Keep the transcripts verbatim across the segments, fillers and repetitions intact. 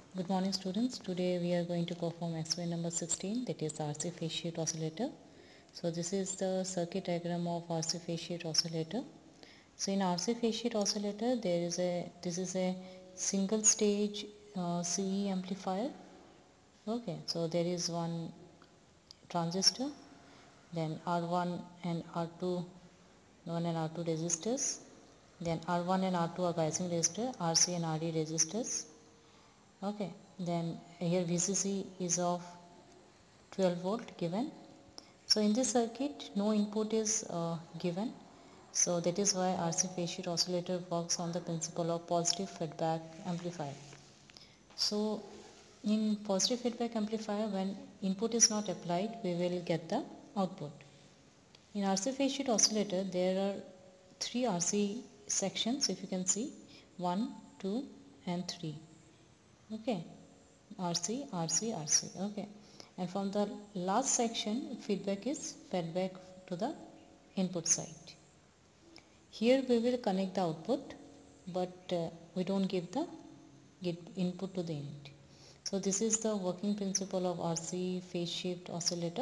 Good morning students. Today we are going to perform experiment number sixteen, that is R C phase shift oscillator. So this is the circuit diagram of R C phase shift oscillator. So in R C phase shift oscillator there is a this is a single stage uh, C E amplifier. Okay, so there is one transistor, then R one and R two, one and R two resistors, then R one and R two are biasing resistor, R C and R D resistors. Okay, then here V C C is of twelve volt given. So in this circuit no input is uh, given, so that is why R C phase shift oscillator works on the principle of positive feedback amplifier. So in positive feedback amplifier, when input is not applied, we will get the output. In R C phase shift oscillator there are three R C sections, if you can see, one, two and three. Okay, R C, R C, R C. Okay, and from the last section feedback is fed back to the input side. Here we will connect the output, but uh, we don't give the get input to the end. So this is the working principle of R C phase shift oscillator.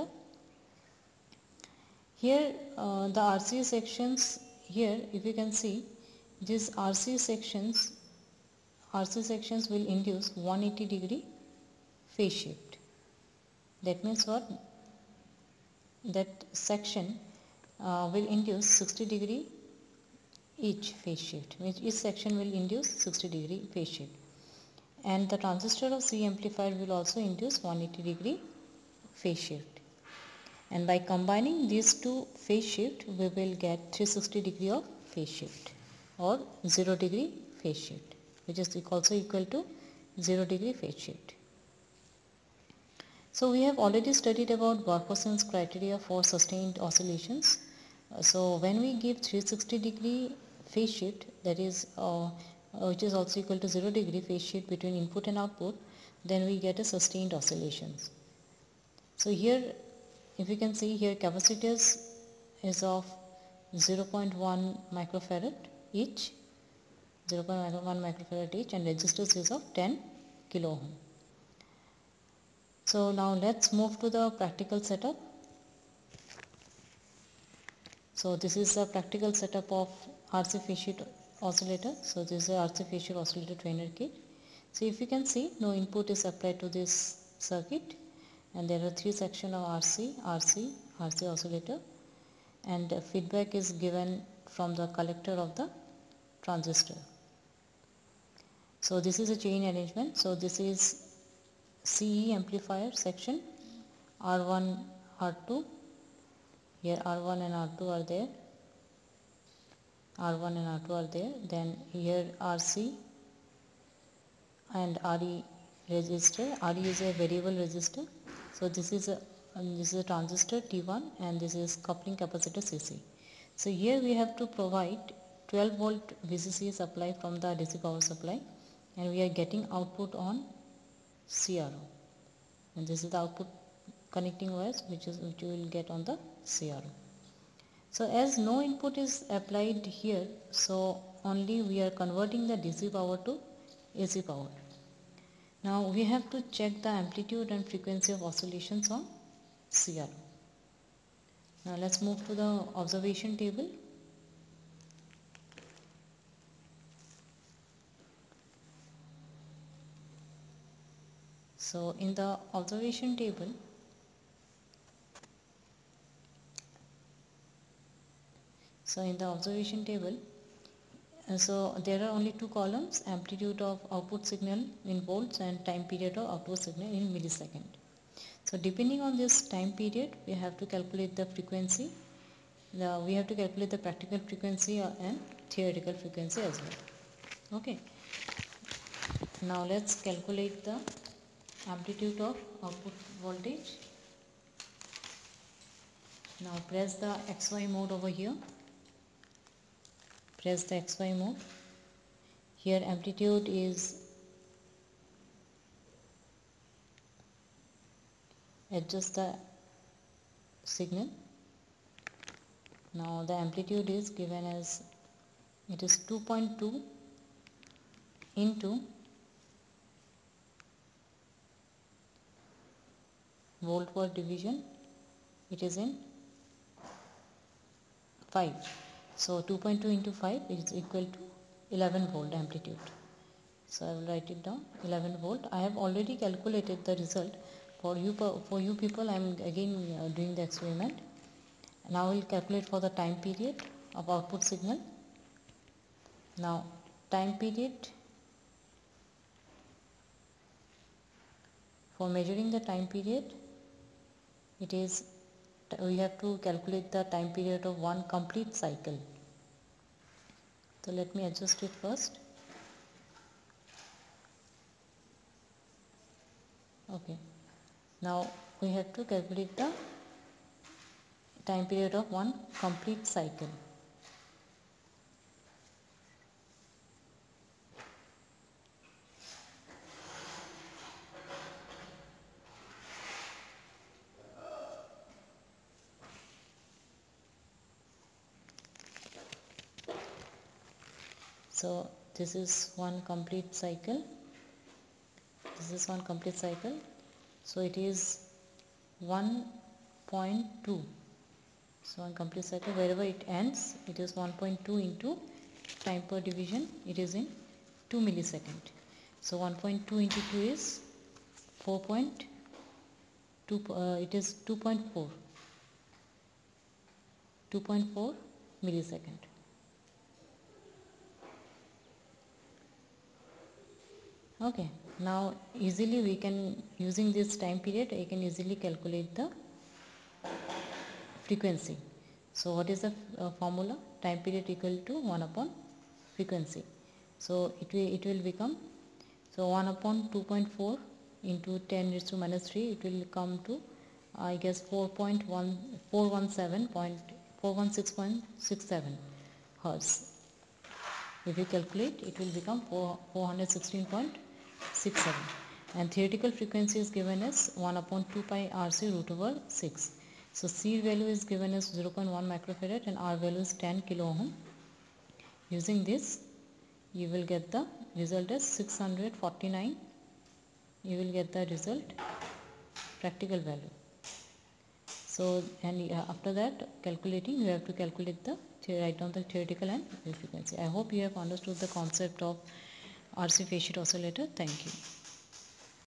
Here uh, the R C sections, here if you can see, these R C sections R C sections will induce one hundred eighty degree phase shift. That means what? That section uh, will induce sixty degree each phase shift, means each section will induce sixty degree phase shift. And the transistor of C amplifier will also induce one hundred eighty degree phase shift. And by combining these two phase shift, we will get three hundred sixty degree of phase shift or zero degree phase shift, which is also equal to zero degree phase shift. So we have already studied about Barkhausen's criteria for sustained oscillations. Uh, so when we give three hundred sixty degree phase shift, that is uh, which is also equal to zero degree phase shift between input and output, then we get a sustained oscillations. So here if you can see, here capacitors is of zero point one microfarad each, zero point one microfarad each, and resistors is of ten kilo ohm. So now let's move to the practical setup. So this is the practical setup of R C phase shift oscillator. So this is a R C phase shift oscillator trainer kit. So if you can see, no input is applied to this circuit, and there are three sections of R C, R C, R C oscillator, and feedback is given from the collector of the transistor. So this is a chain arrangement. So this is C E amplifier section, R one, R two, here R one and R two are there, R one and R two are there, then here R C and R E resistor. R E is a variable resistor. So this is a um, this is a transistor T one, and this is coupling capacitor C C. So here we have to provide twelve volt V C C supply from the D C power supply, and we are getting output on C R O, and this is the output connecting wires which is which you will get on the C R O. So as no input is applied here, so only we are converting the D C power to A C power. Now we have to check the amplitude and frequency of oscillations on C R O. Now let's move to the observation table. So in the observation table, so in the observation table, uh, so there are only two columns: amplitude of output signal in volts and time period of output signal in millisecond. So depending on this time period, we have to calculate the frequency. The, we have to calculate the practical frequency and theoretical frequency as well. Okay. Now let's calculate the amplitude of output voltage. Now press the X Y mode over here. Press the X Y mode. Here amplitude is, adjust the signal. Now the amplitude is given as, it is two point two into volt per division, it is in five. So two point two into five is equal to eleven volt amplitude. So I will write it down, eleven volt. I have already calculated the result. For you, for you people, I am again uh, doing the experiment. Now I will calculate for the time period of output signal. Now time period, for measuring the time period, it is, we have to calculate the time period of one complete cycle. So let me adjust it first. Okay, now we have to calculate the time period of one complete cycle. So this is one complete cycle. This is one complete cycle. So it is one point two. So one complete cycle, wherever it ends, it is one point two into time per division. It is in two millisecond. So one point two into two is four point two. Uh, it is two point four. two point four millisecond. Okay, now easily we can, using this time period, I can easily calculate the frequency. So what is the uh, formula? Time period equal to one upon frequency. So it will, it will become, so one upon two point four into ten raised to minus three, it will come to, I guess, four point one four one seven point four one six point six seven hertz. If you calculate, it will become four hundred sixteen point six seven, and theoretical frequency is given as one upon two pi R C root over six. So C value is given as zero point one microfarad and R value is ten kilo ohm. Using this, you will get the result as six hundred forty-nine. You will get the result, practical value. So, and after that calculating, you have to calculate the, write down the theoretical and frequency. I hope you have understood the concept of R C phase shift oscillator. Thank you.